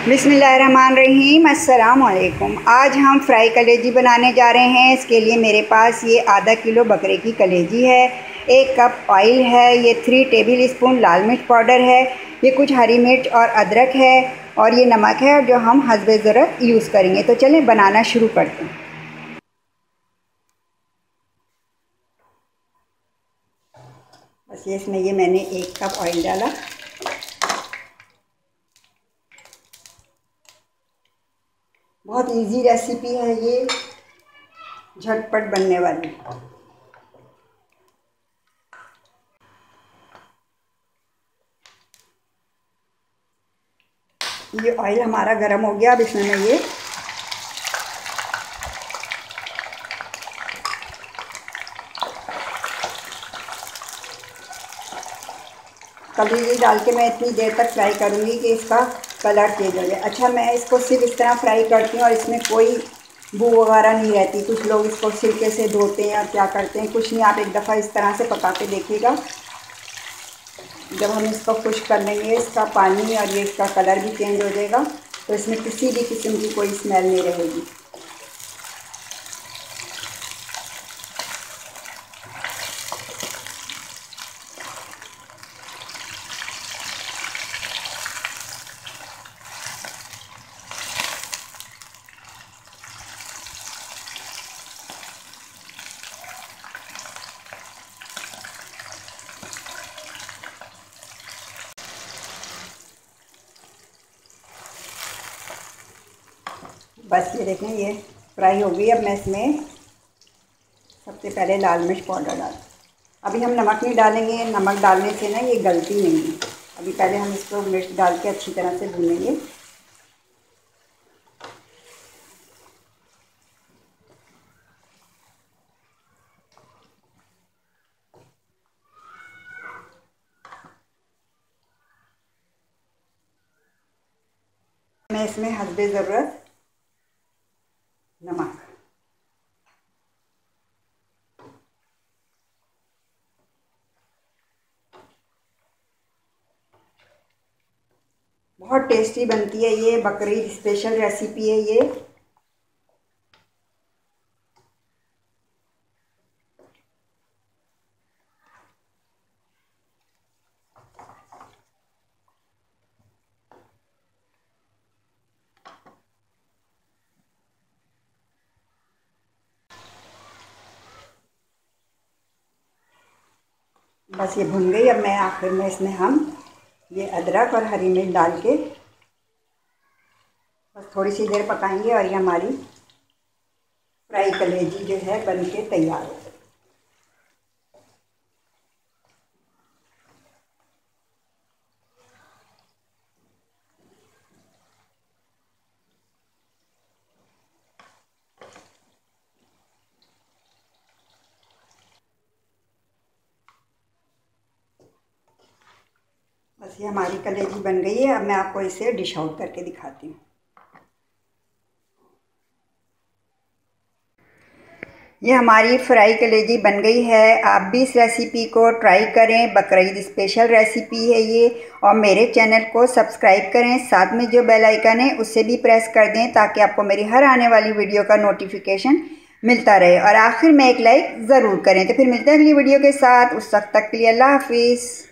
बिस्मिल्लाहिर्रहमानिर्रहीम। अस्सलाम वालेकुम। आज हम फ्राई कलेजी बनाने जा रहे हैं। इसके लिए मेरे पास ये आधा किलो बकरे की कलेजी है, 1 कप ऑयल है, ये 3 टेबल स्पून लाल मिर्च पाउडर है, ये कुछ हरी मिर्च और अदरक है और ये नमक है जो हम हस्बे ज़रूरत यूज़ करेंगे। तो चलें बनाना शुरू करते हैं। बस ये इसमें ये मैंने 1 कप ऑयल डाला। बहुत इजी रेसिपी है ये, झटपट बनने वाली। ये ऑयल हमारा गर्म हो गया। अब इसमें मैं ये कलेजी डाल के मैं इतनी देर तक फ्राई करूँगी कि इसका कलर चेंज हो जाए। अच्छा, मैं इसको सिर्फ इस तरह फ्राई करती हूँ और इसमें कोई बू वगैरह नहीं रहती। कुछ लोग इसको छिलके से धोते हैं और क्या करते हैं, कुछ नहीं। आप एक दफ़ा इस तरह से पका के देखिएगा। जब हम इसको खुश्क कर लेंगे, इसका पानी और ये इसका कलर भी चेंज हो जाएगा, तो इसमें किसी भी किस्म की कोई स्मेल नहीं रहेगी। बस ये देखें, ये फ्राई हो गई। अब मैं इसमें सबसे पहले लाल मिर्च पाउडर डाल। अभी हम नमक नहीं डालेंगे, नमक डालने से ना ये गलती नहीं है। अभी पहले हम इसको मिर्च डाल के अच्छी तरह से भूनेंगे। मैं इसमें हस्बे ज़रूरत नमक, बहुत टेस्टी बनती है ये, बकरीद स्पेशल रेसिपी है ये। बस ये भुन गई। अब मैं आखिर में इसमें हम ये अदरक और हरी मिर्च डाल के बस थोड़ी सी देर पकाएंगे और ये हमारी फ्राई कलेजी जो है बन के तैयार हो गई। बस ये हमारी कलेजी बन गई है। अब मैं आपको इसे डिश आउट करके दिखाती हूँ। ये हमारी फ्राई कलेजी बन गई है। आप भी इस रेसिपी को ट्राई करें, बकरीद स्पेशल रेसिपी है ये। और मेरे चैनल को सब्सक्राइब करें, साथ में जो बेल आइकन है उसे भी प्रेस कर दें ताकि आपको मेरी हर आने वाली वीडियो का नोटिफिकेशन मिलता रहे। और आखिर में एक लाइक ज़रूर करें। तो फिर मिलते हैं अगली वीडियो के साथ। उस वक्त तक के लिए अल्लाह हाफिज़।